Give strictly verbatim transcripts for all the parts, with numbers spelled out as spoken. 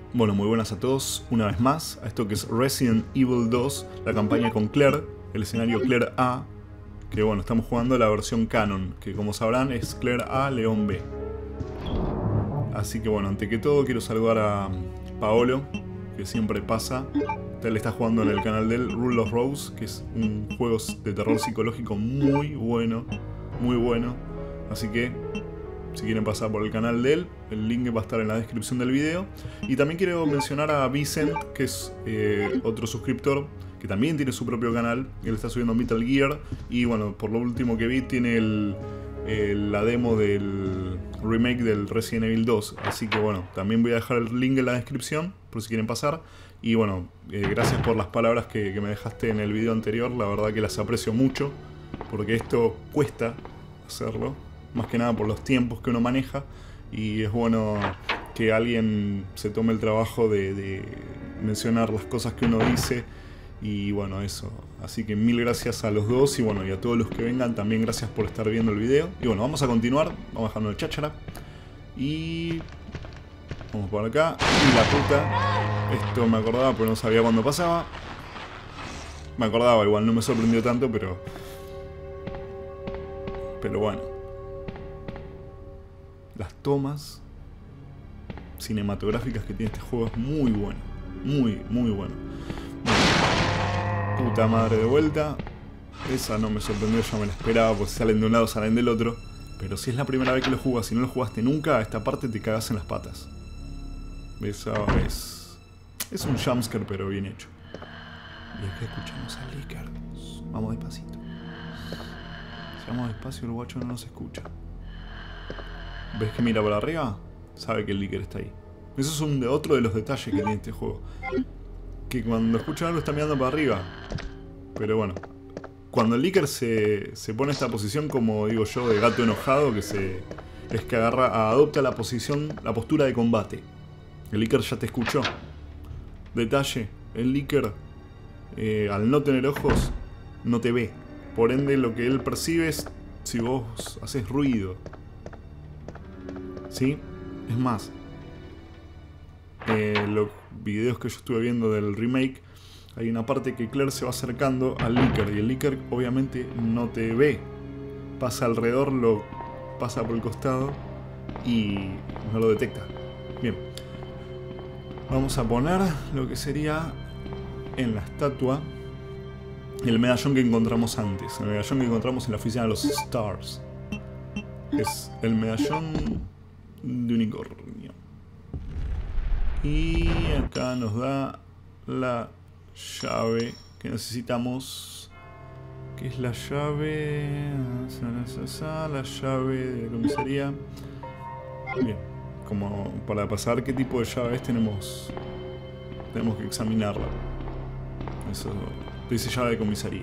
Bueno, muy buenas a todos, una vez más, a esto que es Resident Evil dos, la campaña con Claire, el escenario Claire A, que bueno, estamos jugando la versión canon, que como sabrán es Claire A, León B. Así que bueno, ante que todo quiero saludar a Paolo, que siempre pasa. Él está jugando en el canal del Rule of Rose, que es un juego de terror psicológico muy bueno, muy bueno. Así que si quieren pasar por el canal de él, el link va a estar en la descripción del video. Y también quiero mencionar a Vicent, que es eh, otro suscriptor, que también tiene su propio canal. Él está subiendo Metal Gear. Y bueno, por lo último que vi, tiene el, el, la demo del remake del Resident Evil dos. Así que bueno, también voy a dejar el link en la descripción, por si quieren pasar. Y bueno, eh, gracias por las palabras que, que me dejaste en el video anterior. La verdad que las aprecio mucho, porque esto cuesta hacerlo. Más que nada por los tiempos que uno maneja. Y es bueno que alguien se tome el trabajo de, de mencionar las cosas que uno dice. Y bueno, eso. Así que mil gracias a los dos. Y bueno, y a todos los que vengan también gracias por estar viendo el video. Y bueno, vamos a continuar. Vamos dejando el cháchara. Y vamos por acá. Y la puta. Esto me acordaba pero no sabía cuándo pasaba. Me acordaba igual, no me sorprendió tanto, pero... Pero bueno. Las tomas cinematográficas que tiene este juego es muy bueno. Muy, muy bueno. Puta madre de vuelta. Esa no me sorprendió, ya me la esperaba, pues salen de un lado, salen del otro. Pero si es la primera vez que lo jugas, si no lo jugaste nunca, esta parte te cagas en las patas. Eso es... Es un jumpscare, pero bien hecho. Y es que escuchamos al Licker. Vamos despacito. Si vamos despacio, el guacho no nos escucha. ¿Ves que mira por arriba? Sabe que el Licker está ahí. Eso es un de otro de los detalles que tiene este juego. Que cuando escucha algo está mirando para arriba. Pero bueno. Cuando el Licker se, se pone en esta posición, como digo yo, de gato enojado, que se es que agarra, adopta la posición, la postura de combate. El Licker ya te escuchó. Detalle, el Licker, eh, al no tener ojos, no te ve. Por ende, lo que él percibe es si vos haces ruido. ¿Sí? Es más, eh, los videos que yo estuve viendo del remake, hay una parte que Claire se va acercando al Licker y el Licker obviamente no te ve. Pasa alrededor, lo pasa por el costado y no lo detecta. Bien. Vamos a poner lo que sería en la estatua el medallón que encontramos antes. El medallón que encontramos en la oficina de los Stars. Es el medallón de unicornio. Y acá nos da la llave que necesitamos, que es la llave, la llave de comisaría. Bien, como para pasar qué tipo de llave es, tenemos tenemos que examinarla. Eso dice llave de comisaría.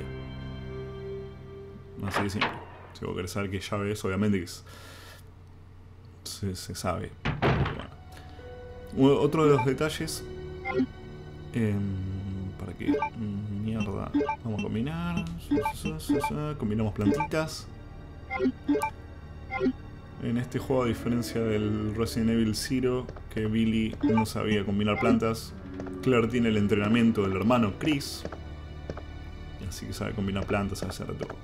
Así de simple. Si vos querés saber qué llave es, obviamente es Se, se sabe. Bueno. Otro de los detalles. Eh, ¿Para qué? Mierda. Vamos a combinar. Combinamos plantitas. En este juego, a diferencia del Resident Evil cero, que Billy no sabía combinar plantas, Claire tiene el entrenamiento del hermano Chris. Así que sabe combinar plantas, sabe hacer todo.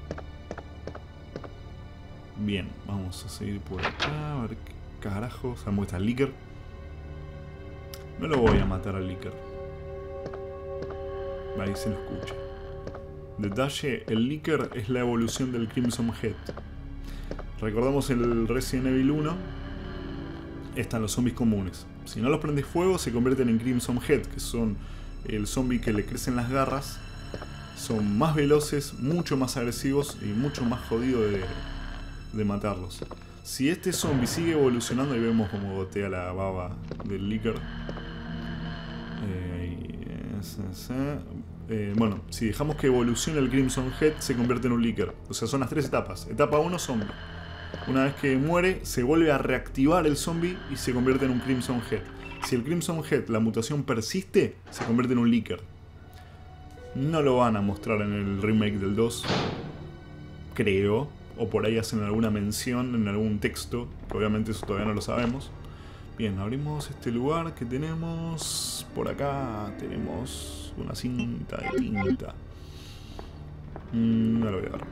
Bien, vamos a seguir por acá, a ver qué carajo. Sabemos que está el Licker. No lo voy a matar al Licker. Ahí se lo escucha. Detalle, el Licker es la evolución del Crimson Head. Recordamos el Resident Evil uno. Están los zombies comunes. Si no los prendes fuego, se convierten en Crimson Head, que son el zombie que le crecen las garras. Son más veloces, mucho más agresivos y mucho más jodidos de... de matarlos. Si este zombie sigue evolucionando, y vemos como gotea la baba del Licker. Eh, eh, bueno, si dejamos que evolucione el Crimson Head, se convierte en un Licker. O sea, son las tres etapas. Etapa uno, zombie. Una vez que muere, se vuelve a reactivar el zombie y se convierte en un Crimson Head. Si el Crimson Head, la mutación persiste, se convierte en un Licker. No lo van a mostrar en el remake del dos, creo. O por ahí hacen alguna mención en algún texto, que obviamente eso todavía no lo sabemos. Bien, abrimos este lugar que tenemos. Por acá tenemos una cinta de tinta. Mm, no lo voy a dar.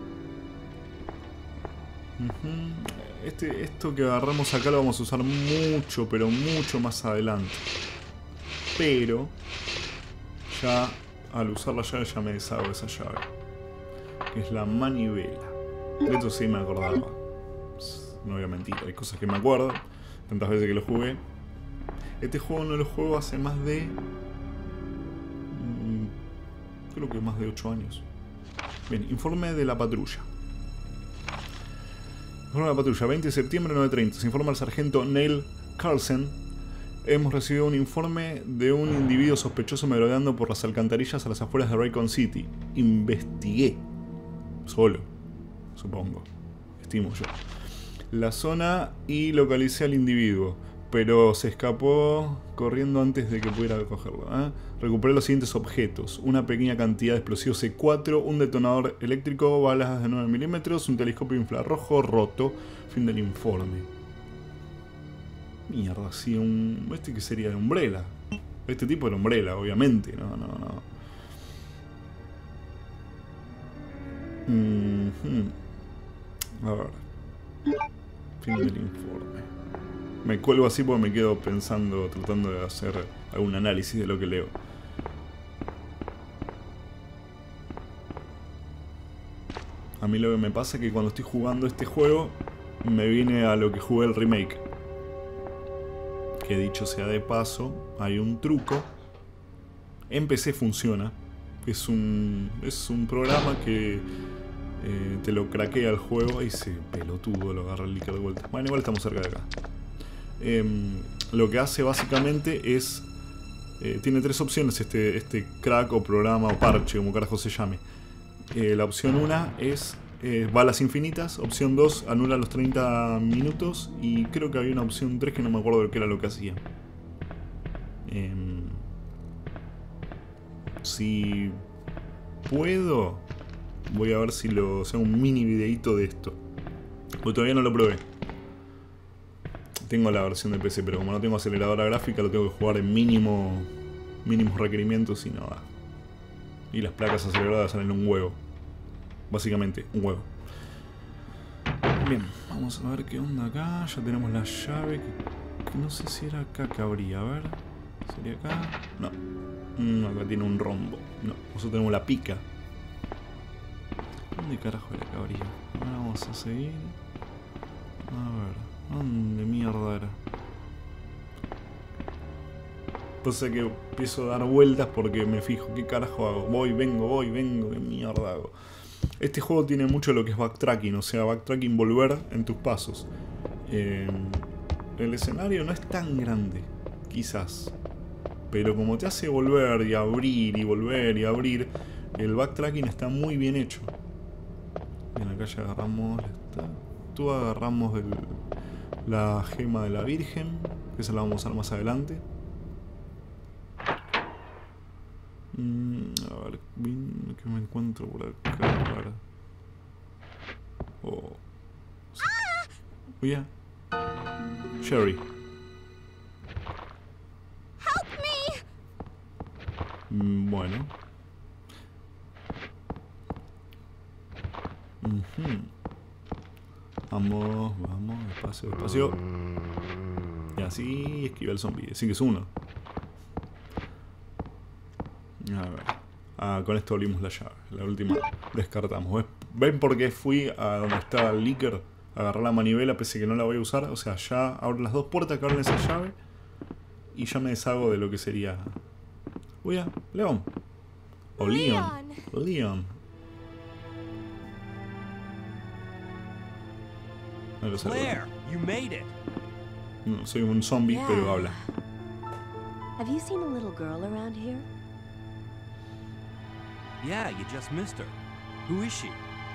Uh-huh. Este, esto que agarramos acá lo vamos a usar mucho, pero mucho más adelante. Pero ya al usar la llave ya me deshago de esa llave, que es la manivela. De hecho sí me acordaba. No voy a mentir, hay cosas que me acuerdo. Tantas veces que lo jugué. Este juego no lo juego hace más de... Creo que más de ocho años. Bien, informe de la patrulla. Informe de la patrulla, veinte de septiembre, nueve treinta. Se informa al sargento Neil Carlsen. Hemos recibido un informe de un individuo sospechoso merodeando por las alcantarillas a las afueras de Raycon City. Investigué. Solo, supongo. Estimo yo. La zona y localicé al individuo, pero se escapó corriendo antes de que pudiera cogerlo. ¿eh? Recuperé los siguientes objetos: una pequeña cantidad de explosivos C cuatro, un detonador eléctrico, balas de nueve milímetros, un telescopio infrarrojo roto. Fin del informe. Mierda, sí, un... ¿Este que sería de Umbrella? Este tipo de Umbrella, obviamente. No, no, no. Mm-hmm. A ver. Fin del informe. Me cuelgo así porque me quedo pensando, tratando de hacer algún análisis de lo que leo. A mí lo que me pasa es que cuando estoy jugando este juego me viene a lo que jugué el remake. Que dicho sea de paso, hay un truco. En P C funciona. Es un, es un programa que eh, te lo craquea el juego. Y ese pelotudo lo agarra el líquido de vuelta. Bueno, igual estamos cerca de acá. Eh, lo que hace básicamente es... Eh, tiene tres opciones este, este crack o programa o parche, como carajo se llame. Eh, la opción una es... Eh, balas infinitas. Opción dos, anula los treinta minutos. Y creo que había una opción tres que no me acuerdo de qué era lo que hacía. Eh, si puedo, voy a ver si lo hago un mini videito de esto. Porque todavía no lo probé. Tengo la versión de P C, pero como no tengo aceleradora gráfica, lo tengo que jugar en mínimo mínimos requerimientos y no da. Y las placas aceleradas salen un huevo. Básicamente, un huevo. Bien, vamos a ver qué onda acá. Ya tenemos la llave. Que, que no sé si era acá que abría. A ver. ¿Sería acá? No. Mm, acá tiene un rombo. No, nosotros tenemos la pica. ¿Dónde carajo era que abría? Ahora vamos a seguir. A ver. ¿Dónde mierda era? Pasa que empiezo a dar vueltas porque me fijo. ¿Qué carajo hago? Voy, vengo, voy, vengo. ¿Qué mierda hago? Este juego tiene mucho lo que es backtracking, o sea, backtracking, volver en tus pasos. Eh, el escenario no es tan grande, quizás. Pero como te hace volver y abrir y volver y abrir, el backtracking está muy bien hecho. Bien, acá ya agarramos la estatua, agarramos el, la gema de la Virgen, que esa la vamos a usar más adelante. A ver, ¿qué me encuentro por acá? A ver. Oh. Sí. Oh, yeah. Sherry. Mm, bueno. Uh-huh. Vamos, vamos, despacio, despacio. Y así esquiva el zombie. Así que es uno. A ver. Ah, con esto abrimos la llave. La última descartamos. ¿Ven por qué fui a donde está el leaker? Agarrar la manivela pese que no la voy a usar. O sea, ya abro las dos puertas que abren esa llave. Y ya me deshago de lo que sería... Uy, ya, León. O Leon. Leon. No lo sé. Claire, you made it. No, soy un zombie, Yeah. pero habla. Have you seen a little girl around here? Yeah, you just missed her. Who is she?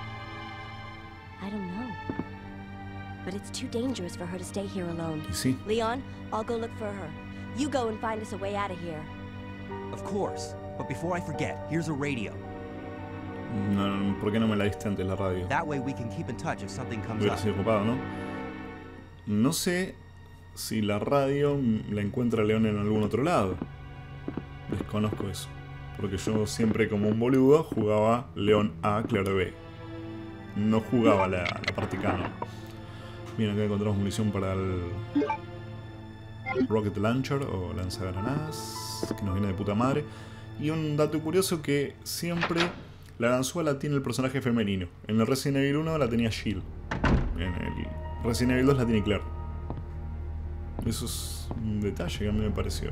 I don't know. But it's too dangerous for her to stay here alone. Y sí. Leon, I'll go look for her. You go and find us a way out of here. Of course. But before I forget, here's a radio. No, no, ¿por qué no me la diste antes la radio? That way we can keep in touch if something comes Hubiera up. sido ocupado, ¿no? No sé si la radio la encuentra León en algún otro lado. Desconozco eso. Porque yo siempre como un boludo jugaba León A, Claire B. No jugaba la, la parte canon. Bien, acá encontramos munición para el Rocket Launcher o lanzagranadas, que nos viene de puta madre. Y un dato curioso que siempre la ganzúa la tiene el personaje femenino. En el Resident Evil uno la tenía Jill. En el Resident Evil dos la tiene Claire. Eso es un detalle que a mí me pareció.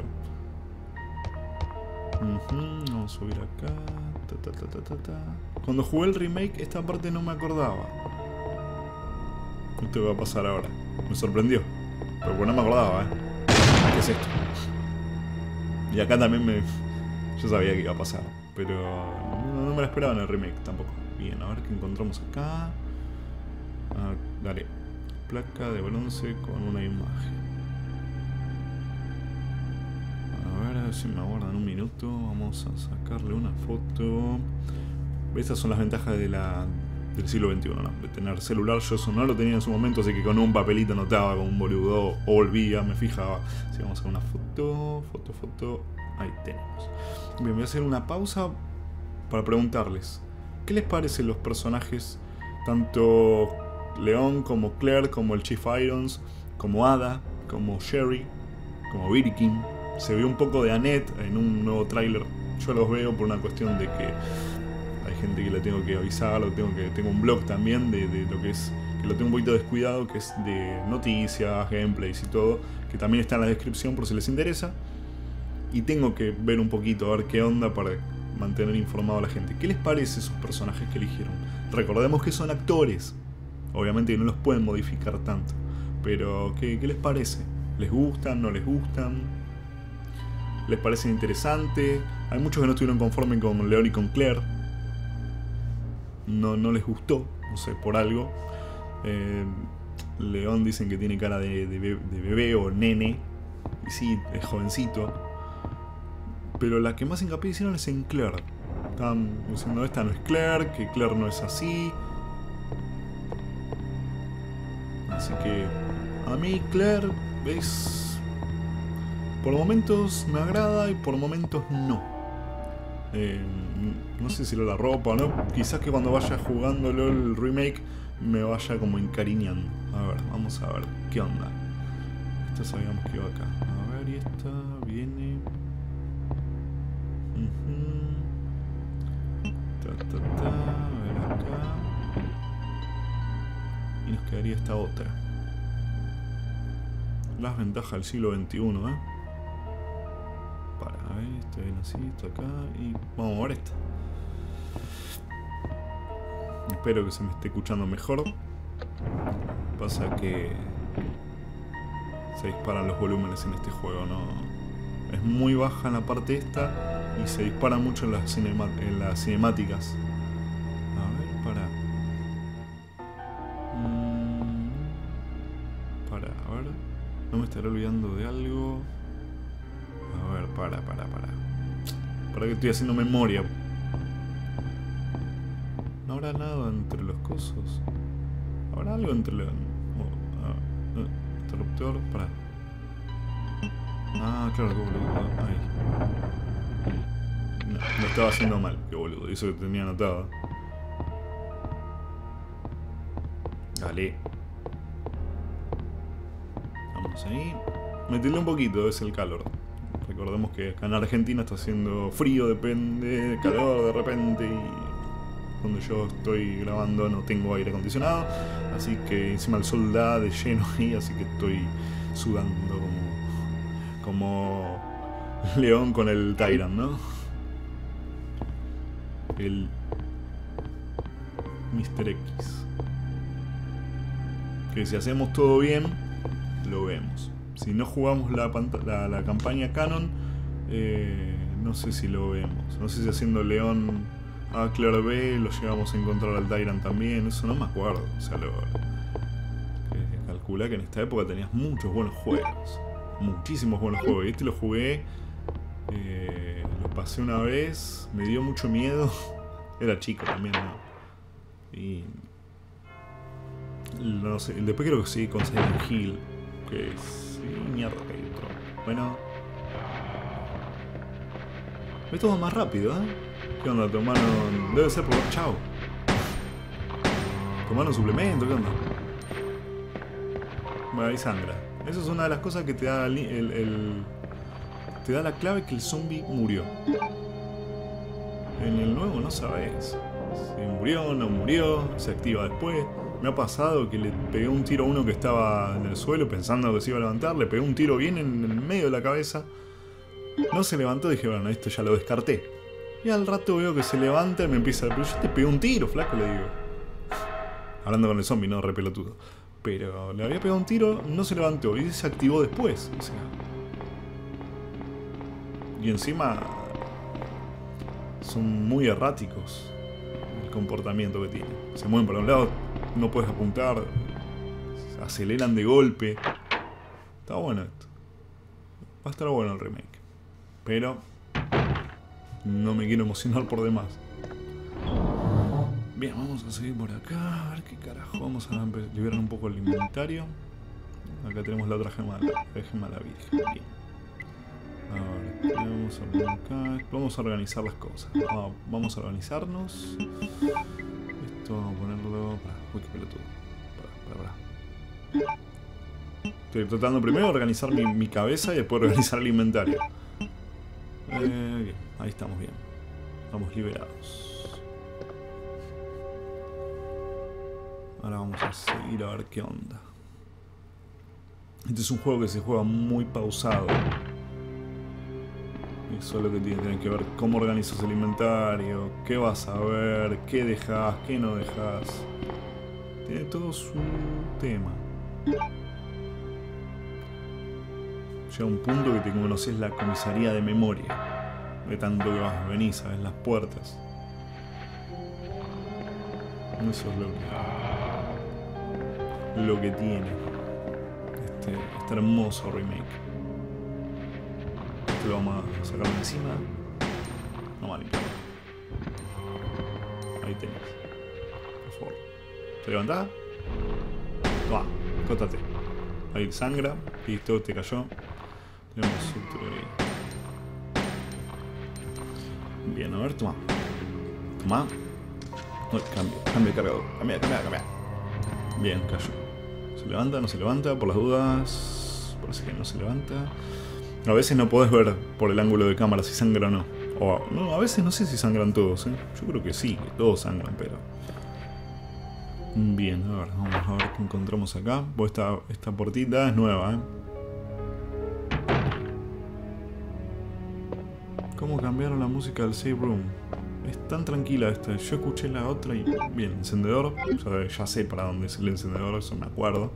Uh-huh, vamos a subir acá. Ta, ta, ta, ta, ta, ta. Cuando jugué el remake, esta parte no me acordaba. Esto va a pasar ahora. Me sorprendió. Pero bueno, no me acordaba, ¿eh? ¿Qué es esto? Y acá también me... Yo sabía que iba a pasar. Pero no, no me lo esperaba en el remake tampoco. Bien, a ver qué encontramos acá. Ah, dale. Placa de bronce con una imagen. A ver si me aguardan un minuto. Vamos a sacarle una foto. Estas son las ventajas de la, del siglo veintiuno, ¿no? De tener celular. Yo eso no lo tenía en su momento, así que con un papelito anotaba con un boludo o volvía, me fijaba. Así vamos a hacer una foto, foto, foto. Ahí tenemos. Bien, voy a hacer una pausa para preguntarles ¿qué les parecen los personajes? Tanto León como Claire, como el Chief Irons, como Ada, como Sherry, como Birkin. Se vio un poco de Annette en un nuevo tráiler. Yo los veo por una cuestión de que hay gente que le tengo que avisar, o tengo que tengo un blog también de, de lo que es, que lo tengo un poquito descuidado, que es de noticias, gameplays y todo, que también está en la descripción por si les interesa. Y tengo que ver un poquito, a ver qué onda para mantener informado a la gente. ¿Qué les parece esos personajes que eligieron? Recordemos que son actores. Obviamente que no los pueden modificar tanto. Pero, ¿qué, qué les parece? ¿Les gustan? ¿No les gustan? ¿Les parece interesante? Hay muchos que no estuvieron conformes con León y con Claire. No, no les gustó, no sé, por algo. Eh, León dicen que tiene cara de, de, bebé, de bebé o nene. Y sí, es jovencito. Pero la que más hincapié hicieron es en Claire. Estaban diciendo, esta no es Claire, que Claire no es así. Así que a mí Claire es... por momentos me agrada y por momentos no. Eh, no sé si lo la ropa o no. Quizás que cuando vaya jugándolo el remake me vaya como encariñando. A ver, vamos a ver qué onda. Esta sabíamos que iba acá. A ver, y esta viene... Uh-huh. Ta, ta, ta. A ver acá. Y nos quedaría esta otra. Las ventajas del siglo veintiuno, ¿eh? Para, ahí, está bien así, está acá. Y vamos a ver esta. Espero que se me esté escuchando mejor. Pasa que se disparan los volúmenes en este juego, ¿no? Es muy baja en la parte esta y se dispara mucho en las, cinema en las cinemáticas. A ver, para. Mm, para, a ver. No me estaré olvidando de algo. A ver, para, para, para. Para que estoy haciendo memoria. ¿No habrá nada entre los cosos? ¿Habrá algo entre los... Oh, ah, eh, interruptor, para. Ah, claro, qué boludo. Ahí. No, lo estaba haciendo mal, qué boludo. Eso que tenía anotado. Dale. Vamos ahí. Me tilé un poquito, es el calor. Recordemos que acá en Argentina está haciendo frío, depende, calor de repente. Y cuando yo estoy grabando no tengo aire acondicionado. Así que encima el sol da de lleno ahí, así que estoy sudando como... como León con el Tyrant, ¿no? El mister X. Que si hacemos todo bien, lo vemos. Si no jugamos la, la, la campaña canon, eh, no sé si lo vemos. No sé si haciendo León a Claire B lo llegamos a encontrar al Tyrant también. Eso no me acuerdo. O sea, lo, eh, calcula que en esta época tenías muchos buenos juegos. Muchísimos buenos juegos. Y este lo jugué, eh, lo pasé una vez, me dio mucho miedo. Era chico también, ¿no? Y no sé, después creo que sí con Silent Hill, que es Y mierda que hay otro. Bueno. Esto va más rápido, ¿eh? ¿Qué onda? Tomaron... Debe ser por... Chao. Tomaron suplemento, ¿qué onda? Bueno, ahí sangra. Eso es una de las cosas que te da el... el, el te da la clave que el zombie murió. En el nuevo no sabes si murió o no murió, se activa después. Me ha pasado que le pegué un tiro a uno que estaba en el suelo pensando que se iba a levantar, le pegué un tiro bien en el medio de la cabeza. No se levantó y dije, bueno, esto ya lo descarté. Y al rato veo que se levanta y me empieza a... Pero yo te pegué un tiro, flaco, le digo. Hablando con el zombie, no, re pelotudo. Pero le había pegado un tiro, no se levantó y se activó después. O sea... Y encima... Son muy erráticos el comportamiento que tienen. Se mueven para un lado, no puedes apuntar, aceleran de golpe. Está bueno esto. Va a estar bueno el remake. Pero no me quiero emocionar por demás. Bien, vamos a seguir por acá. A ver qué carajo. Vamos a liberar un poco el inventario. Acá tenemos la otra gema, la gema de la Virgen. Bien. A ver, ¿qué vamos a poner acá? Vamos a organizar las cosas. Ah, vamos a organizarnos. Esto vamos a ponerlo... Pará, uy, qué pelotudo. Pará, pará, pará. Estoy tratando primero de organizar mi, mi cabeza y después organizar el inventario. Eh, bien, ahí estamos bien. Estamos liberados. Ahora vamos a seguir a ver qué onda. Este es un juego que se juega muy pausado. Eso es lo que tiene, tiene que ver cómo organizas el inventario, qué vas a ver, qué dejas, qué no dejas. Tiene todo su tema. Llega un punto que te conoces la comisaría de memoria. De tanto que vas, venís, sabes las puertas. Eso es lo que, lo que tiene este, este hermoso remake. Lo vamos a sacar de encima. Vamos a limpiar. Ahí tenés. Por favor. ¿Te levantás? Toma, cótate. Ahí sangra. Listo, te cayó. Tenemos otro ahí. Bien, a ver, toma. Toma. No, cambia, cambia de cargador. Cambia, cambia, cambia. Bien, cayó. ¿Se levanta? ¿No se levanta? Por las dudas. Parece que no se levanta. A veces no podés ver por el ángulo de cámara si sangra o no. O no, a veces no sé si sangran todos, ¿eh? Yo creo que sí, que todos sangran, pero... Bien, a ver, vamos a ver qué encontramos acá. Pues esta, esta puertita es nueva, ¿eh? ¿Cómo cambiaron la música del save room? Es tan tranquila esta. Yo escuché la otra y... Bien, encendedor. Ya, ya sé para dónde es el encendedor, eso me acuerdo.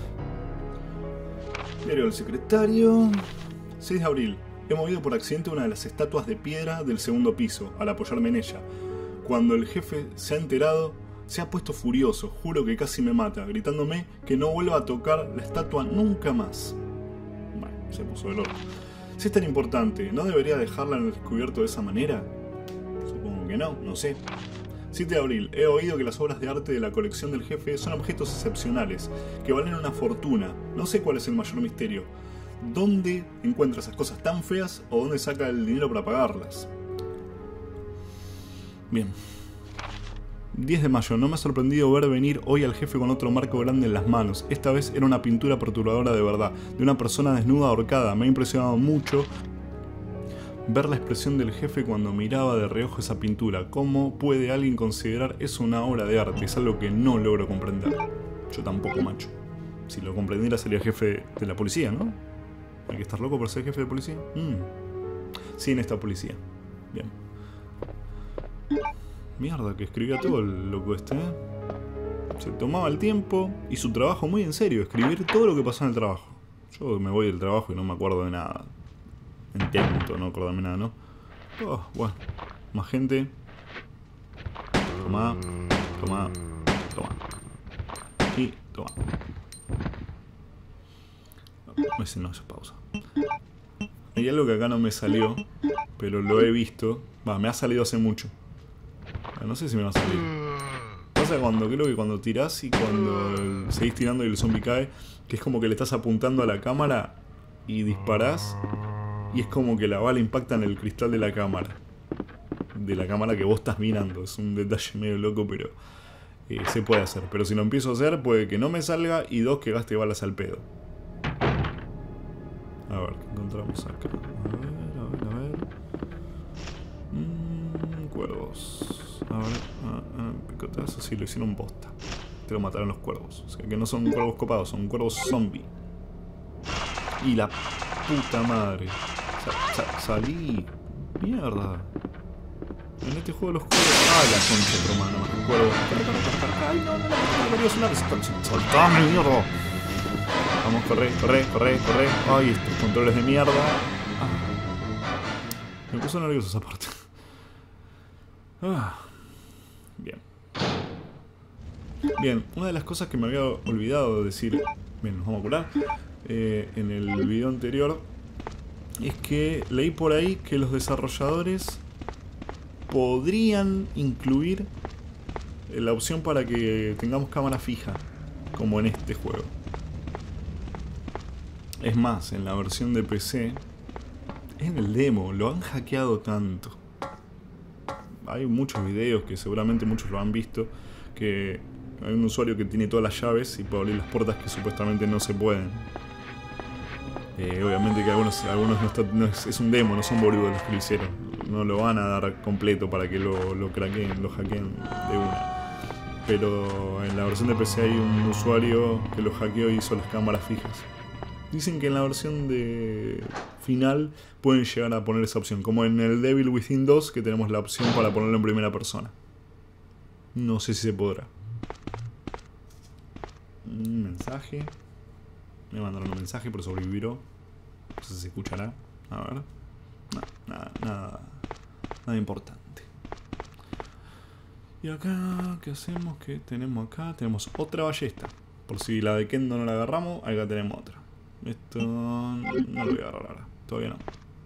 Diario del secretario... seis de abril. He movido por accidente una de las estatuas de piedra del segundo piso, al apoyarme en ella. Cuando el jefe se ha enterado, se ha puesto furioso, juro que casi me mata, gritándome que no vuelva a tocar la estatua nunca más. Bueno, se puso del orto. Si es tan importante, ¿no debería dejarla en el descubierto de esa manera? Supongo que no, no sé. siete de abril. He oído que las obras de arte de la colección del jefe son objetos excepcionales, que valen una fortuna. No sé cuál es el mayor misterio. ¿Dónde encuentra esas cosas tan feas o dónde saca el dinero para pagarlas? Bien. diez de mayo. No me ha sorprendido ver venir hoy al jefe con otro marco grande en las manos. Esta vez era una pintura perturbadora de verdad, de una persona desnuda ahorcada. Me ha impresionado mucho ver la expresión del jefe cuando miraba de reojo esa pintura. ¿Cómo puede alguien considerar eso una obra de arte? Es algo que no logro comprender. Yo tampoco, macho. Si lo comprendiera sería jefe de la policía, ¿no? ¿Hay que estar loco por ser jefe de policía? Mm. Sí, en esta policía. Bien. Mierda, que escribía todo el loco este, ¿eh? Se tomaba el tiempo y su trabajo muy en serio. Escribir todo lo que pasó en el trabajo. Yo me voy del trabajo y no me acuerdo de nada. Intento no acordarme de nada, ¿no? Oh, bueno. Más gente. Toma. Toma. Toma. Y toma. Ese no, eso pausa. Hay algo que acá no me salió, pero lo he visto. Va, me ha salido hace mucho. No sé si me va a salir. Pasa pasa cuando creo que cuando tirás y cuando el, seguís tirando y el zombie cae, que es como que le estás apuntando a la cámara y disparás y es como que la bala impacta en el cristal de la cámara. De la cámara que vos estás mirando. Es un detalle medio loco, pero eh, se puede hacer. Pero si lo empiezo a hacer, puede que no me salga y dos, que gaste balas al pedo. A ver, ¿qué encontramos acá? A ver, a ver, a ver. Mmm, cuervos. A ver, ah, ah, picotazo. Sí, lo hicieron bosta. Te lo mataron los cuervos. O sea, que no son cuervos copados, son cuervos zombie. Y la puta madre. Sa sa salí. Mierda. En este juego los cuervos. ¡Ah, la concha de tu hermano! Los cuervos. ¡Ay, no, no, no! ¡No quería sonar! ¡Soltame, mierda! Vamos, corre, corre, corre, corre. ¡Ay, estos controles de mierda! Ah. Me puso nervioso esa parte. Ah. Bien. Bien, una de las cosas que me había olvidado de decir. Bien, nos vamos a curar. Eh, en el video anterior. Es que leí por ahí que los desarrolladores podrían incluir la opción para que tengamos cámara fija, como en este juego. Es más, en la versión de P C, en el demo, lo han hackeado tanto. Hay muchos videos que seguramente muchos lo han visto, que hay un usuario que tiene todas las llaves y puede abrir las puertas que supuestamente no se pueden. Eh, obviamente que algunos, algunos no, está, no es, es un demo, no son boludos los que lo hicieron. No lo van a dar completo para que lo, lo craqueen, lo hackeen de una. Pero en la versión de P C hay un usuario que lo hackeó y hizo las cámaras fijas. Dicen que en la versión de final pueden llegar a poner esa opción, como en el Devil Within dos, que tenemos la opción para ponerlo en primera persona. No sé si se podrá. Un mensaje. Me mandaron un mensaje, pero sobreviviró. No sé si se escuchará. A ver. No, nada, nada, nada importante. Y acá, ¿qué hacemos? ¿Qué tenemos acá? Tenemos otra ballesta. Por si la de Kendo no la agarramos, acá tenemos otra. Esto no lo voy a agarrar ahora. Todavía no.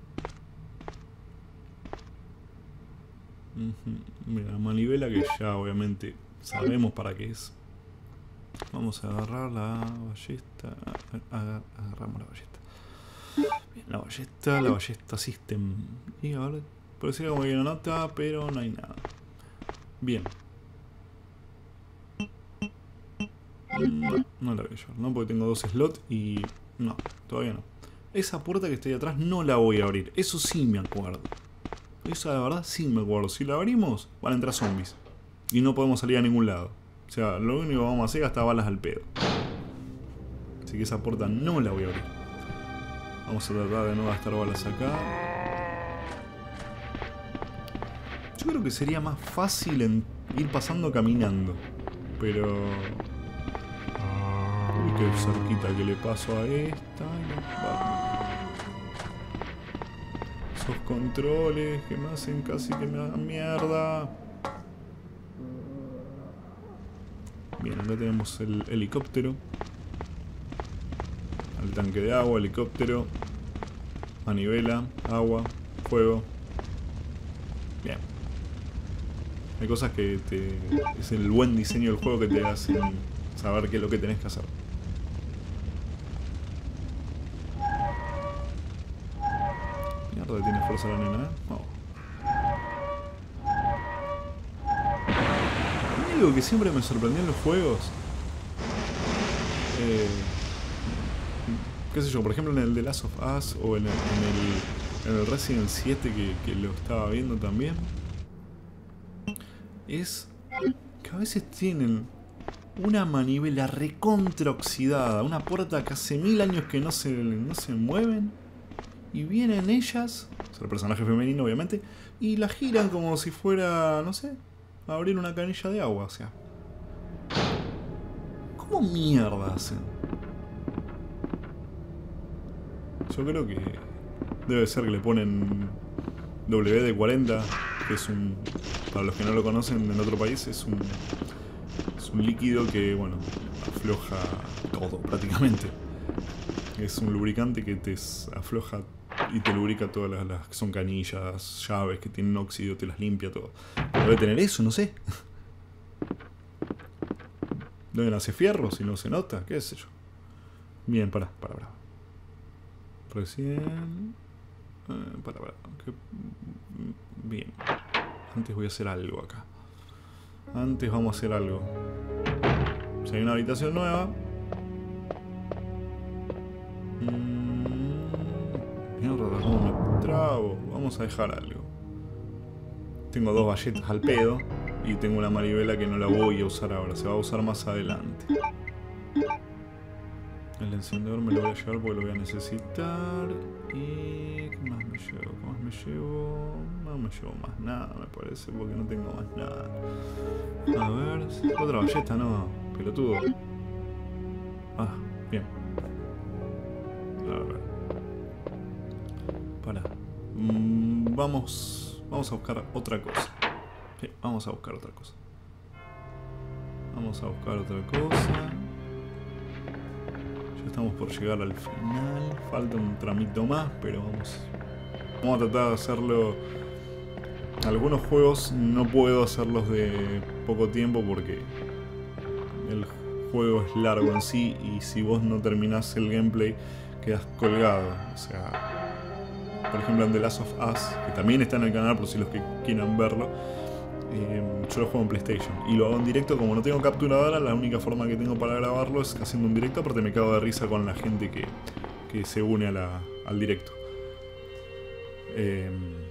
Uh-huh. Mira, la manivela que ya obviamente sabemos para qué es. Vamos a agarrar la ballesta. Agar agarramos la ballesta. Bien, la ballesta, la ballesta system. Y ahora parecía como que hay una nota, pero no hay nada. Bien. No, no la voy a llevar, ¿no? Porque tengo dos slots y... No, todavía no. Esa puerta que está ahí atrás no la voy a abrir. Eso sí me acuerdo. Esa la verdad sí me acuerdo. Si la abrimos, van a entrar zombies. Y no podemos salir a ningún lado. O sea, lo único que vamos a hacer es gastar balas al pedo. Así que esa puerta no la voy a abrir. Vamos a tratar de no gastar balas acá. Yo creo que sería más fácil en ir pasando caminando. Pero... Uy, qué cerquita que le paso a esta. Esos controles que me hacen casi que me hagan mierda. Bien, acá tenemos el helicóptero. El tanque de agua, helicóptero. Manivela, agua, fuego. Bien. Hay cosas que te... es el buen diseño del juego que te hacen saber qué es lo que tenés que hacer. Mierda, tiene fuerza la nena, ¿eh? No. Algo que siempre me sorprendió en los juegos. Eh, qué sé yo, por ejemplo en el The Last of Us o en el, en el, en el Resident siete que, que lo estaba viendo también. Es que a veces tienen una manivela recontra oxidada, una puerta que hace mil años que no se, no se mueven. Y vienen ellas, o sea, el personaje femenino obviamente, y la giran como si fuera, no sé, a abrir una canilla de agua, o sea. ¿Cómo mierda hacen? Yo creo que debe ser que le ponen W D cuarenta, que es un... Para los que no lo conocen en otro país, es un... Es un líquido que, bueno, afloja todo prácticamente. Es un lubricante que te afloja y te lubrica todas las, las que son canillas, llaves que tienen óxido, te las limpia todo. Debe tener eso, no sé. Deben hacer fierro si no se nota, qué sé yo. Bien, para, para, para. Recién... Eh, para, para. Que... Bien. Antes voy a hacer algo acá. Antes vamos a hacer algo. Si hay una habitación nueva... Mmm... Mierda, cómo me trabo. Vamos a dejar algo. Tengo dos galletas al pedo. Y tengo una manivela que no la voy a usar ahora. Se va a usar más adelante. El encendedor me lo voy a llevar porque lo voy a necesitar. Y... ¿qué más me llevo? ¿Qué más me llevo? No me llevo más nada, me parece, porque no tengo más nada. A ver... Otra ballesta, no. Pelotudo. Ah, bien. A ver. Para. Mm, vamos... Vamos a buscar otra cosa. Sí, vamos a buscar otra cosa. Vamos a buscar otra cosa. Estamos por llegar al final. Falta un tramito más, pero vamos. Vamos a tratar de hacerlo. Algunos juegos no puedo hacerlos de poco tiempo porque el juego es largo en sí y si vos no terminás el gameplay quedas colgado. O sea, por ejemplo en The Last of Us, que también está en el canal por si los que quieran verlo. Eh, yo lo juego en PlayStation y lo hago en directo. Como no tengo capturadora, la única forma que tengo para grabarlo es haciendo un directo. Aparte me cago de risa con la gente que, que se une a la, al directo. eh,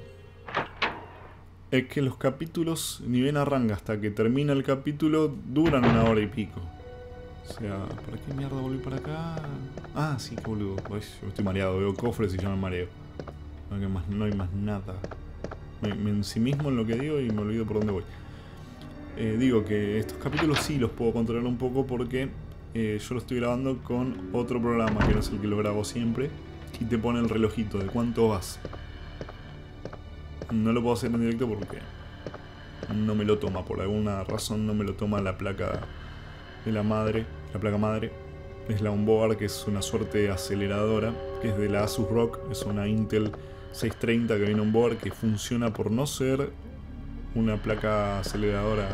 Es que los capítulos, ni bien arranca hasta que termina el capítulo, duran una hora y pico. O sea, ¿para qué mierda volví para acá? Ah, sí, qué boludo. Yo estoy mareado, veo cofres y ya me mareo. No hay más, no hay más nada. Me, me ensimismo en lo que digo y me olvido por dónde voy. Eh, digo que estos capítulos sí los puedo controlar un poco porque eh, yo lo estoy grabando con otro programa que no es el que lo grabo siempre y te pone el relojito de cuánto vas. No lo puedo hacer en directo porque no me lo toma, por alguna razón no me lo toma la placa de la madre. La placa madre es la onboard, que es una suerte de aceleradora, que es de la Asus ROG, es una Intel seiscientos treinta que viene on board, que funciona por no ser una placa aceleradora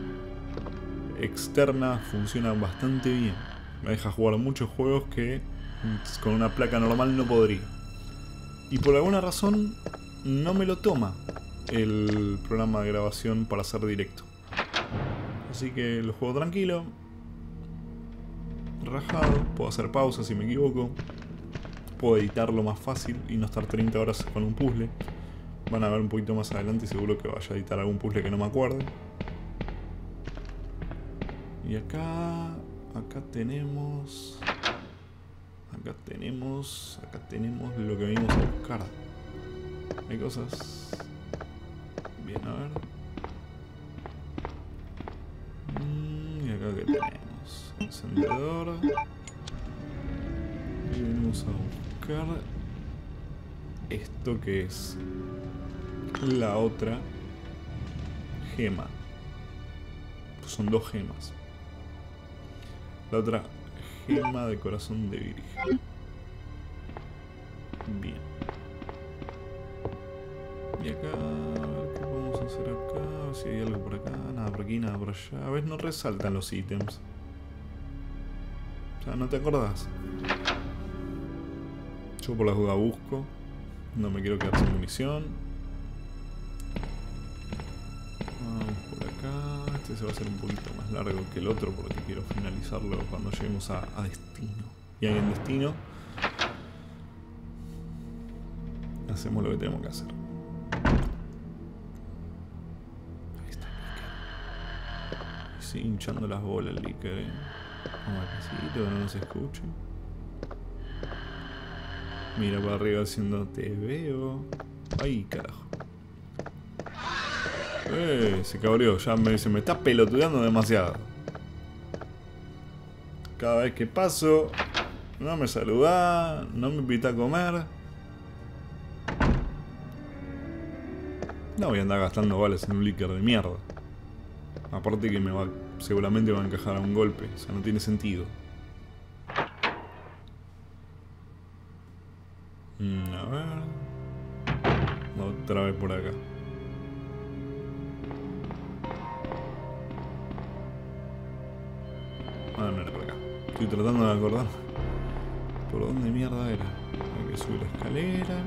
externa, funciona bastante bien. Me deja jugar muchos juegos que con una placa normal no podría. Y por alguna razón no me lo toma el programa de grabación para hacer directo. Así que lo juego tranquilo, relajado, puedo hacer pausas si me equivoco. Puedo editarlo más fácil y no estar treinta horas con un puzzle. Van a ver un poquito más adelante y seguro que vaya a editar algún puzzle que no me acuerde. Y acá... Acá tenemos... Acá tenemos... Acá tenemos lo que venimos a buscar. Hay cosas... Bien, a ver... Mm, y acá que tenemos... Encendedor... Y venimos a buscar esto que es la otra gema. Son dos gemas. La otra gema de corazón de virgen. Bien. Y acá, a ver qué podemos hacer acá. A ver si hay algo por acá. Nada por aquí, nada por allá. A ver, no resaltan los ítems. O sea, ¿no te acordás? Yo por las dudas busco. No me quiero quedar sin munición. Vamos por acá. Este se va a hacer un poquito más largo que el otro porque quiero finalizarlo cuando lleguemos a, a destino. Y ahí en destino hacemos lo que tenemos que hacer. Ahí está el líquido. Sí, hinchando las bolas el líquido. ¿eh? Vamos a que no nos escuche. Mira para arriba haciendo te veo. Ay, carajo. Eh, se cabreó. Ya me dice, me está pelotudeando demasiado. Cada vez que paso, no me saluda, no me invita a comer. No voy a andar gastando balas en un líquido de mierda. Aparte que me va, seguramente me va a encajar a un golpe. O sea, no tiene sentido. Mm, a ver. Otra vez por acá. Estoy tratando de acordar por dónde mierda era. Hay que subir la escalera.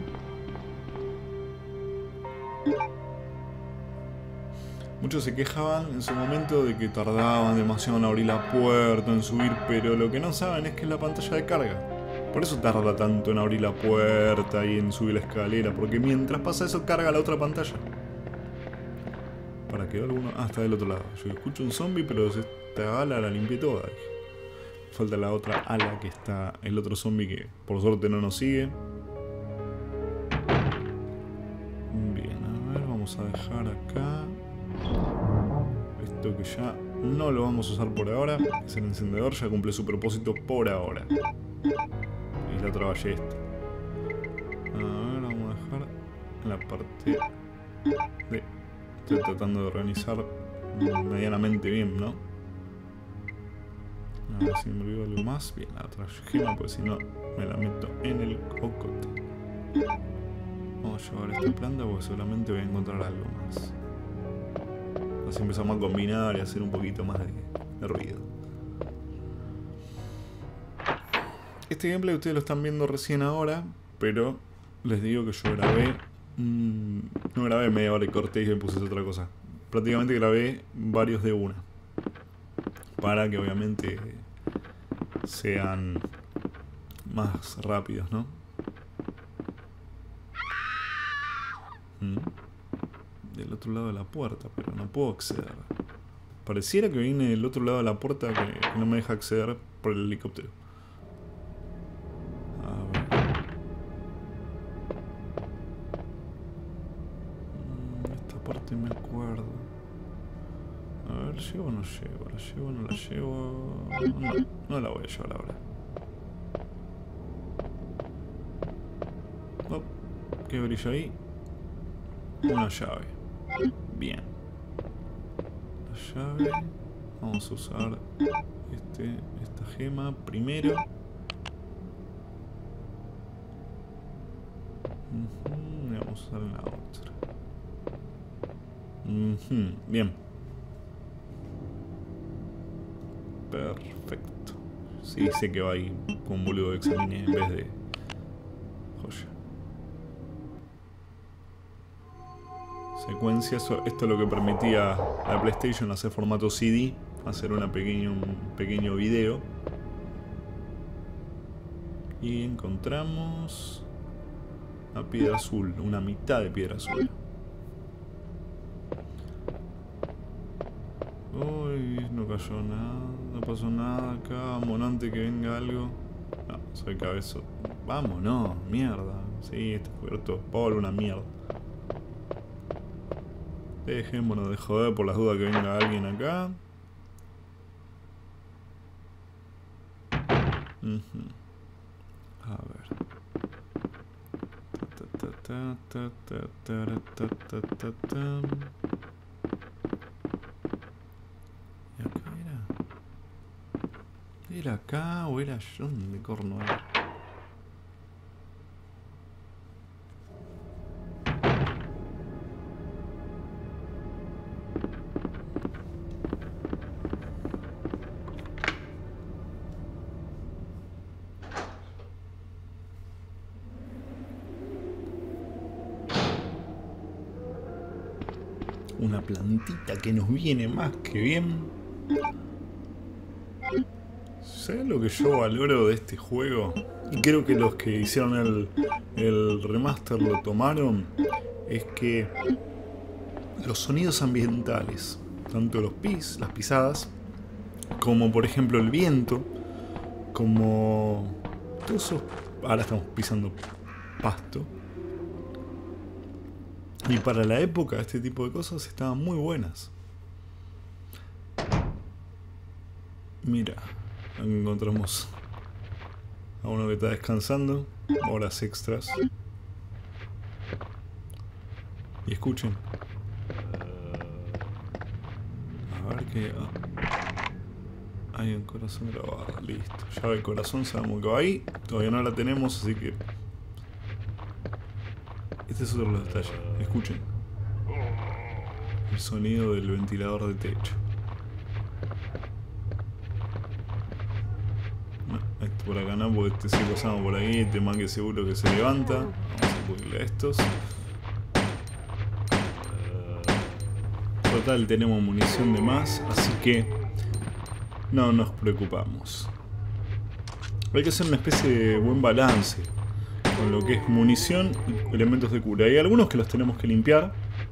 Muchos se quejaban en su momento de que tardaban demasiado en abrir la puerta, en subir, pero lo que no saben es que es la pantalla de carga. Por eso tarda tanto en abrir la puerta y en subir la escalera, porque mientras pasa eso carga la otra pantalla. ¿Para qué alguno? Ah, está del otro lado. Yo escucho un zombie, pero esta ala la limpié toda. Falta la otra ala que está el otro zombie que por suerte no nos sigue. Bien, a ver, vamos a dejar acá esto que ya no lo vamos a usar por ahora. Es el encendedor, ya cumple su propósito por ahora. Y la otra ballesta. A ver, vamos a dejar la parte de... Estoy tratando de organizar medianamente bien, ¿no? A ver si me olvido algo más. Bien, la otra gema, pues si no me la meto en el cocote. Vamos a llevar esta planta porque seguramente voy a encontrar algo más. Así empezamos a combinar y a hacer un poquito más de, de ruido. Este gameplay ustedes lo están viendo recién ahora, pero les digo que yo grabé... Mmm, no grabé media hora y corté y me puse otra cosa. Prácticamente grabé varios de una. Para que obviamente sean más rápidos, ¿no? ¿Mm? Del otro lado de la puerta, pero no puedo acceder. Pareciera que viene del otro lado de la puerta que, que no me deja acceder por el helicóptero. A ver. Esta parte me acuerdo. A ver, ¿llevo o no llevo? ¿La llevo o no la llevo? No, no la voy a llevar ahora. Oh, ¿qué brilla ahí? Una llave. Bien. La llave. Vamos a usar este, esta gema primero. Uh-huh, y vamos a usar la otra. Uh-huh, bien. Perfecto. Sí, sé que va ahí con un boludo de examine en vez de joya. Secuencia, esto es lo que permitía a la PlayStation hacer formato C D, hacer una pequeño, un pequeño video. Y encontramos una piedra azul, una mitad de piedra azul. Uy, no cayó nada, no pasó nada acá, vamos antes que venga algo. No, soy cabezón. Vamos, no, mierda. Sí, está cubierto de polvo, una mierda. Dejémonos de joder por las dudas que venga alguien acá. Uh-huh. A ver. Ta, ta, ta, ta, ta, ta, ta, ta, ta. ¿Y acá era? ¿Era acá o era yo? ¿Dónde corno era? Una plantita que nos viene más que bien. ¿Sabes lo que yo valoro de este juego? Y creo que los que hicieron el, el remaster lo tomaron. Es que los sonidos ambientales, tanto los pis, las pisadas, como por ejemplo el viento, como todo eso. Ahora estamos pisando pasto. Y para la época este tipo de cosas estaban muy buenas. Mira, encontramos a uno que está descansando, horas extras. Y escuchen. A ver qué... Ah. Hay un corazón grabado, listo. Llave del corazón, sabemos que va ahí. Todavía no la tenemos, así que... Este es otro de los detalles. Escuchen. El sonido del ventilador de techo. Este por acá no, porque este si pasamos por ahí, este man que seguro que se levanta. Vamos a ponerle a estos. Total, tenemos munición de más, así que no nos preocupamos. Hay que hacer una especie de buen balance con lo que es munición y elementos de cura. Hay algunos que los tenemos que limpiar,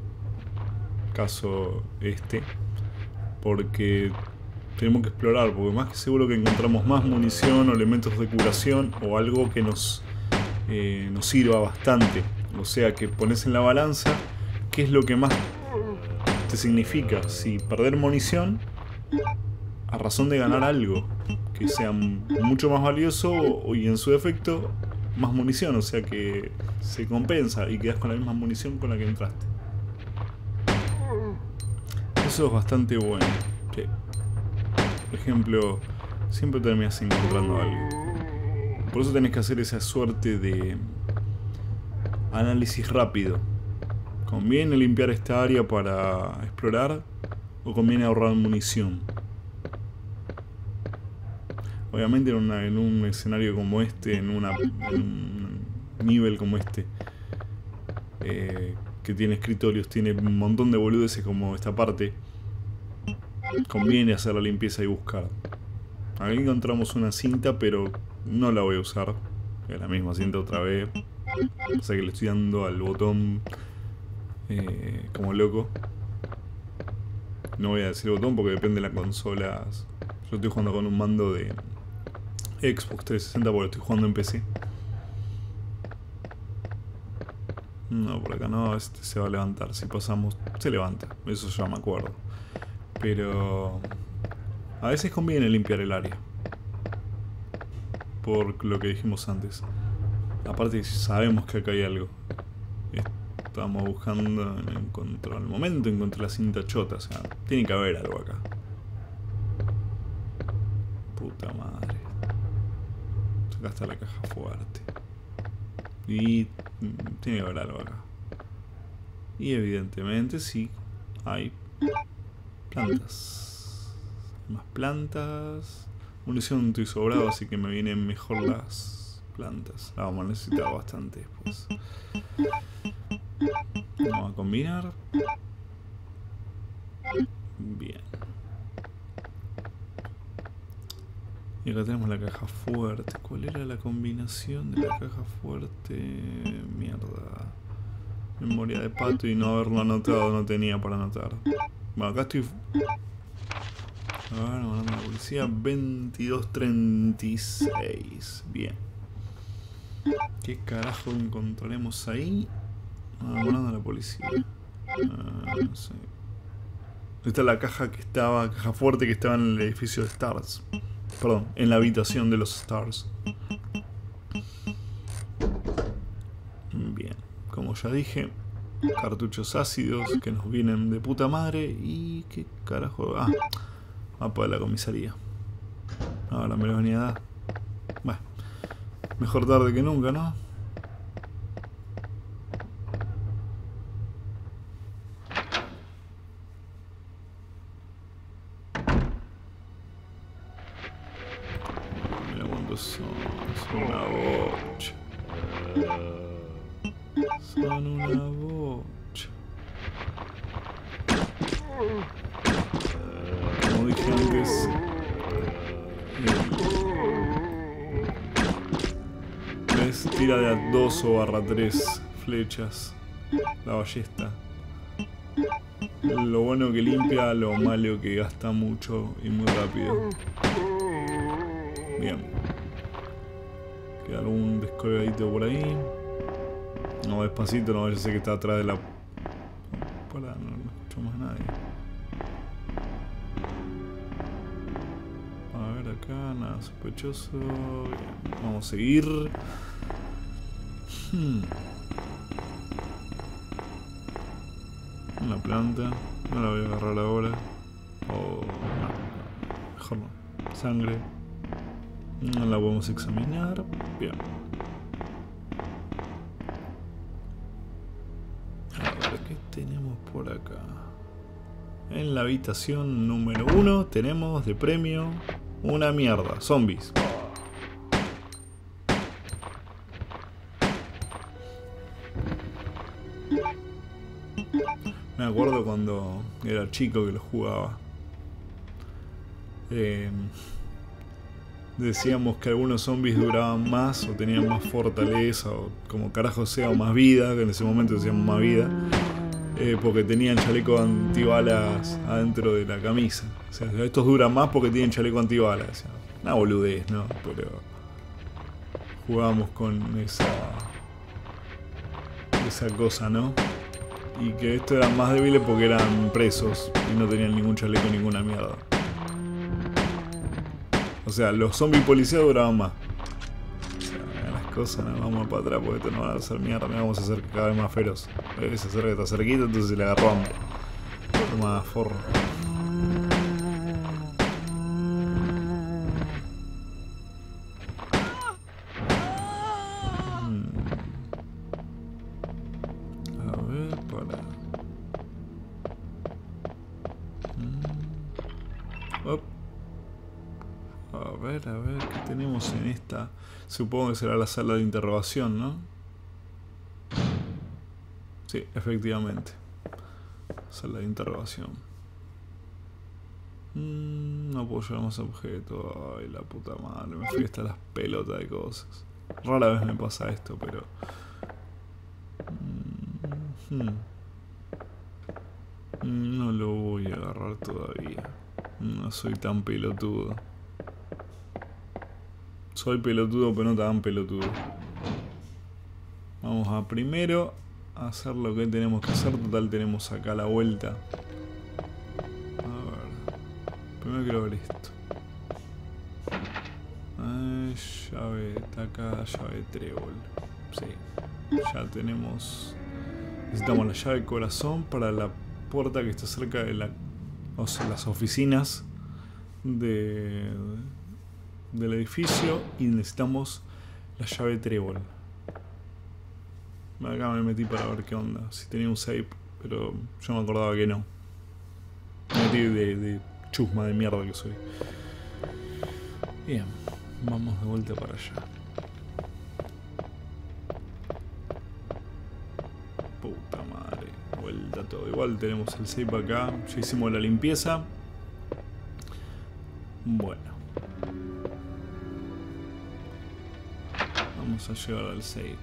caso este, porque tenemos que explorar, porque más que seguro que encontramos más munición o elementos de curación o algo que nos, eh, nos sirva bastante. O sea, que pones en la balanza qué es lo que más te significa, si perder munición a razón de ganar algo que sea mucho más valioso y en su defecto más munición, o sea que se compensa y quedas con la misma munición con la que entraste. Eso es bastante bueno. Sí. Por ejemplo, siempre terminas encontrando algo. Por eso tenés que hacer esa suerte de análisis rápido. ¿Conviene limpiar esta área para explorar o conviene ahorrar munición? Obviamente en, una, en un escenario como este, en, una, en un nivel como este, eh, que tiene escritorios, tiene un montón de boludeces como esta parte, conviene hacer la limpieza y buscar. Aquí encontramos una cinta, pero no la voy a usar. Es la misma cinta otra vez. O sea que le estoy dando al botón eh, como loco. No voy a decir botón porque depende de las consolas. Yo estoy jugando con un mando de Xbox trescientos sesenta porque estoy jugando en P C. No, por acá no, este se va a levantar. Si pasamos, se levanta. Eso ya me acuerdo. Pero a veces conviene limpiar el área. Por lo que dijimos antes. Aparte sabemos que acá hay algo. Estamos buscando en encontrar al momento, encontré la cinta chota. O sea, tiene que haber algo acá. Puta madre. Acá está la caja fuerte. Y tiene que haber algo acá. Y evidentemente sí, hay plantas. Más plantas. Munición estoy sobrado, así que me vienen mejor las plantas. La vamos a necesitar bastante después. Vamos a combinar. Bien. Y acá tenemos la caja fuerte. ¿Cuál era la combinación de la caja fuerte? Mierda. Memoria de pato y no haberlo anotado, no tenía para anotar. Bueno, acá estoy... A ver, mandando la policía. veintidós treinta y seis. Bien. ¿Qué carajo encontraremos ahí? Ah, mandando a la policía. Ah, no sé. Esta es la caja que estaba, caja fuerte que estaba en el edificio de Stars. Perdón, en la habitación de los Stars. Bien, como ya dije, cartuchos ácidos que nos vienen de puta madre. Y qué carajo. Ah, mapa de la comisaría. Ahora me lo venía a dar. Bueno, mejor tarde que nunca, ¿no? Son, son una bocha. Son una bocha. Como dije antes, ¿ves? Tira de a dos o barra tres flechas la ballesta. Lo bueno que limpia, lo malo que gasta mucho y muy rápido. Bien. Queda algún descolgadito por ahí. No, despacito, no vaya a ser que está atrás de la... Para, no, no escucho más a nadie. A ver acá, nada sospechoso. Bien, vamos a seguir. Hmm. Una planta. No la voy a agarrar ahora. O... no, mejor no. Sangre. No la podemos examinar. Bien. A ver, ¿qué tenemos por acá? En la habitación número uno tenemos de premio una mierda. Zombies. Me acuerdo cuando era chico que lo jugaba. Eh, decíamos que algunos zombies duraban más o tenían más fortaleza o como carajo sea o más vida, que en ese momento decíamos más vida, eh, porque tenían chaleco antibalas adentro de la camisa. O sea, estos duran más porque tienen chaleco antibalas. O sea, una boludez, ¿no? Pero jugábamos con esa esa cosa, ¿no? Y que estos eran más débiles porque eran presos y no tenían ningún chaleco, ninguna mierda. O sea, los zombies policías duraban más. O sea, las cosas, no vamos para atrás porque esto no va a hacer mierda, me vamos a hacer cada vez más feroz. Eh, se acerca, está cerquita, entonces le agarró hambre. Toma, forro. A ver, a ver, ¿qué tenemos en esta? Supongo que será la sala de interrogación, ¿no? Sí, efectivamente. Sala de interrogación. Mm, no puedo llevar más objetos. Ay, la puta madre, me fui hasta las pelotas de cosas. Rara vez me pasa esto, pero... Mm, hmm. No lo voy a agarrar todavía. No soy tan pelotudo. Soy pelotudo, pero no tan pelotudo. Vamos a primero hacer lo que tenemos que hacer. Total, tenemos acá la vuelta. A ver. Primero quiero ver esto. Ay, llave, está acá, llave trébol. Sí. Ya tenemos... Necesitamos la llave corazón para la puerta que está cerca de la... O sea, las oficinas de... del edificio, y necesitamos la llave trébol. Acá me metí para ver qué onda, si tenía un save, pero yo me acordaba que no. Me metí de, de chusma de mierda que soy. Bien, vamos de vuelta para allá. Puta madre, vuelta todo. Igual tenemos el save acá, ya hicimos la limpieza. Bueno. Vamos a llegar al save.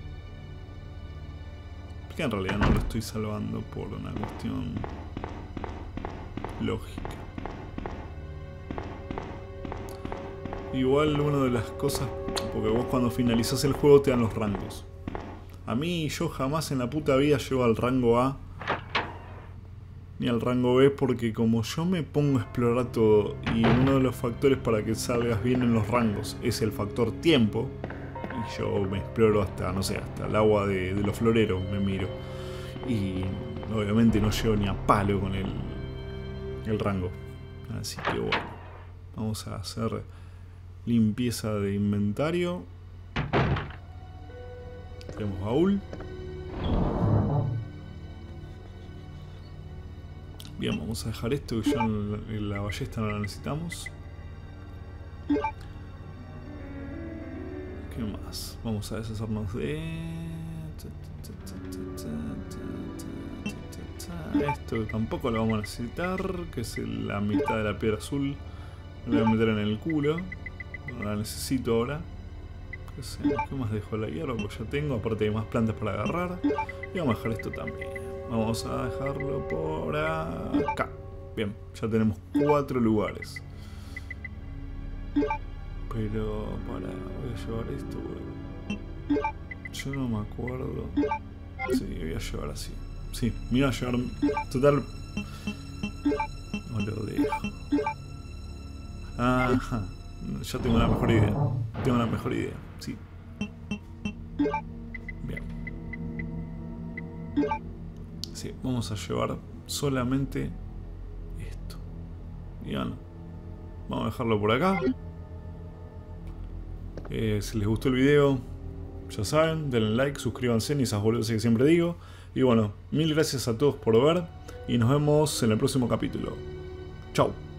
Que en realidad no lo estoy salvando por una cuestión lógica. Igual una de las cosas, porque vos cuando finalizás el juego te dan los rangos. A mí yo jamás en la puta vida llego al rango A ni al rango B, porque como yo me pongo a explorar todo y uno de los factores para que salgas bien en los rangos es el factor tiempo, y yo me exploro hasta, no sé, hasta el agua de, de los floreros me miro. Y obviamente no llego ni a palo con el, el rango. Así que bueno, vamos a hacer limpieza de inventario. Tenemos baúl. Bien, vamos a dejar esto que ya en la ballesta no la necesitamos. ¿Qué más? Vamos a deshacernos de... Esto tampoco lo vamos a necesitar, que es la mitad de la piedra azul. Me la voy a meter en el culo. No la necesito ahora. ¿Qué sé? ¿Qué más dejo? La hierba, pues ya tengo. Aparte hay más plantas para agarrar. Y vamos a dejar esto también. Vamos a dejarlo por acá. Bien, ya tenemos cuatro lugares. Pero para, voy a llevar esto, bueno. Yo no me acuerdo. Sí, voy a llevar así. Sí, me iba a llevar. Total. No lo dejo. Ajá. Ya tengo una mejor idea. Tengo una mejor idea. Sí. Bien. Sí, vamos a llevar solamente esto. Y bueno, vamos a dejarlo por acá. Eh, si les gustó el video, ya saben, denle like, suscríbanse y esas boludeces que siempre digo. Y bueno, mil gracias a todos por ver y nos vemos en el próximo capítulo. Chau.